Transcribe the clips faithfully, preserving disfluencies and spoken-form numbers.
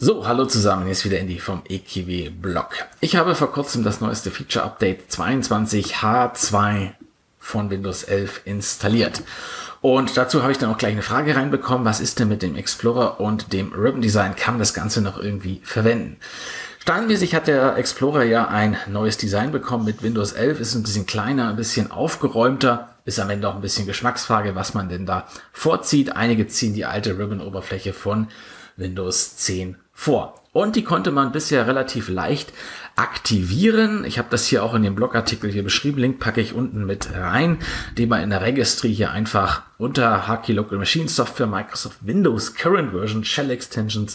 So, hallo zusammen, hier ist wieder Andy vom E K W Blog. Ich habe vor kurzem das neueste Feature Update zweiundzwanzig H zwei von Windows elf installiert. Und dazu habe ich dann auch gleich eine Frage reinbekommen, was ist denn mit dem Explorer und dem Ribbon Design? Kann man das Ganze noch irgendwie verwenden? Standardmäßig hat der Explorer ja ein neues Design bekommen mit Windows elf, ist ein bisschen kleiner, ein bisschen aufgeräumter, ist am Ende auch ein bisschen Geschmacksfrage, was man denn da vorzieht. Einige ziehen die alte Ribbon-Oberfläche von Windows zehn vor. Und die konnte man bisher relativ leicht aktivieren. Ich habe das hier auch in dem Blogartikel hier beschrieben. Link packe ich unten mit rein, den man in der Registry hier einfach unter H K Local Machine Software Microsoft Windows Current Version Shell Extensions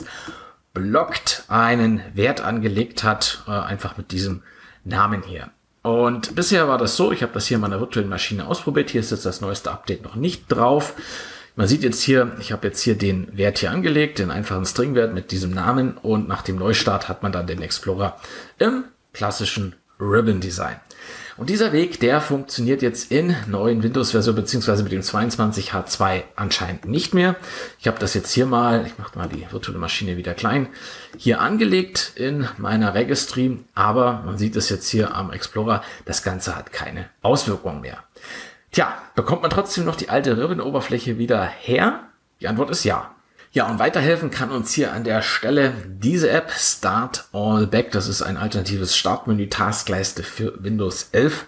blockt einen Wert angelegt hat, äh, einfach mit diesem Namen hier. Und bisher war das so, ich habe das hier in meiner virtuellen Maschine ausprobiert. Hier ist jetzt das neueste Update noch nicht drauf. Man sieht jetzt hier, ich habe jetzt hier den Wert hier angelegt, den einfachen Stringwert mit diesem Namen, und nach dem Neustart hat man dann den Explorer im klassischen Ribbon Design. Und dieser Weg, der funktioniert jetzt in neuen Windows-Version beziehungsweise mit dem zweiundzwanzig H zwei anscheinend nicht mehr. Ich habe das jetzt hier mal, ich mache mal die virtuelle Maschine wieder klein, hier angelegt in meiner Registry, aber man sieht es jetzt hier am Explorer, das Ganze hat keine Auswirkungen mehr. Tja, bekommt man trotzdem noch die alte Ribbon-Oberfläche wieder her? Die Antwort ist ja. Ja, und weiterhelfen kann uns hier an der Stelle diese App Start All Back. Das ist ein alternatives Startmenü Taskleiste für Windows elf,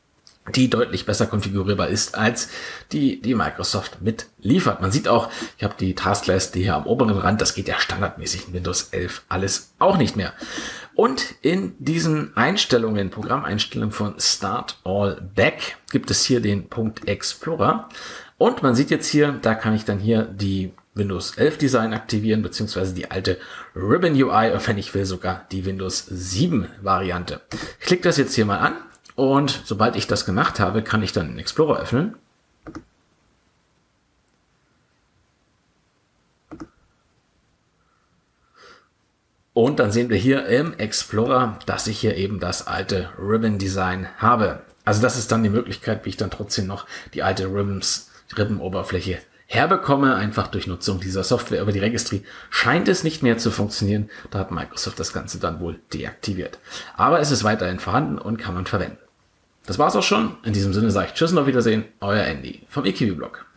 die deutlich besser konfigurierbar ist als die, die Microsoft mitliefert. Man sieht auch, ich habe die Taskleiste hier am oberen Rand. Das geht ja standardmäßig in Windows elf alles auch nicht mehr. Und in diesen Einstellungen, Programmeinstellungen von Start All Back, gibt es hier den Punkt Explorer. Und man sieht jetzt hier, da kann ich dann hier die Windows elf Design aktivieren, beziehungsweise die alte Ribbon U I, und wenn ich will sogar die Windows sieben Variante. Ich klicke das jetzt hier mal an, und sobald ich das gemacht habe, kann ich dann den Explorer öffnen. Und dann sehen wir hier im Explorer, dass ich hier eben das alte Ribbon Design habe. Also das ist dann die Möglichkeit, wie ich dann trotzdem noch die alte Ribbons, Ribbon-Oberfläche herbekomme, einfach durch Nutzung dieser Software. Über die Registry scheint es nicht mehr zu funktionieren. Da hat Microsoft das Ganze dann wohl deaktiviert. Aber es ist weiterhin vorhanden und kann man verwenden. Das war's auch schon. In diesem Sinne sage ich Tschüss und auf Wiedersehen. Euer Andy vom E K W Blog.